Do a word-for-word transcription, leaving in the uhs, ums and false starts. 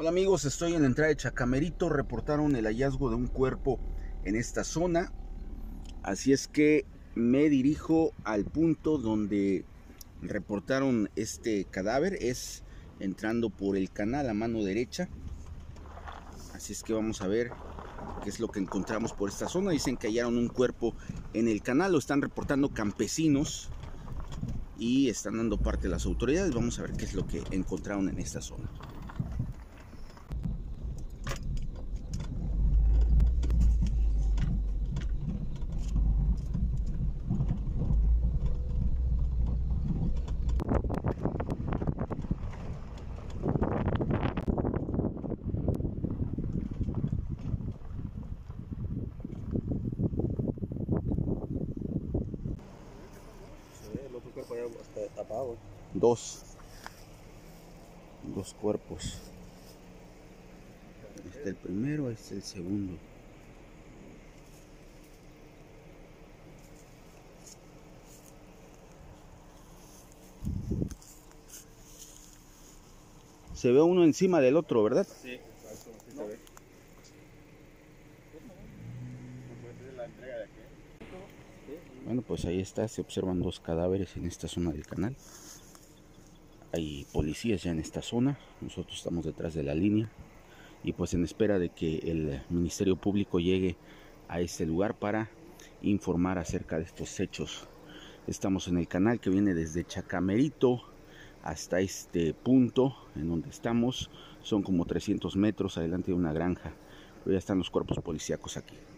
Hola amigos, estoy en la entrada de Chacamerito. Reportaron el hallazgo de un cuerpo en esta zona, así es que me dirijo al punto donde reportaron este cadáver. Es entrando por el canal a mano derecha, así es que vamos a ver qué es lo que encontramos por esta zona. Dicen que hallaron un cuerpo en el canal, lo están reportando campesinos y están dando parte de las autoridades. Vamos a ver qué es lo que encontraron en esta zona. El otro cuerpo ya está tapado. Dos. Dos cuerpos. Ahí está el primero, ahí está el segundo. Se ve uno encima del otro, ¿verdad? Sí, exacto, sí se ve. Bueno, pues ahí está, se observan dos cadáveres en esta zona del canal. Hay policías ya en esta zona, nosotros estamos detrás de la línea y pues en espera de que el Ministerio Público llegue a este lugar para informar acerca de estos hechos. Estamos en el canal que viene desde Chacamerito hasta este punto en donde estamos. Son como trescientos metros adelante de una granja, pero ya están los cuerpos policíacos aquí.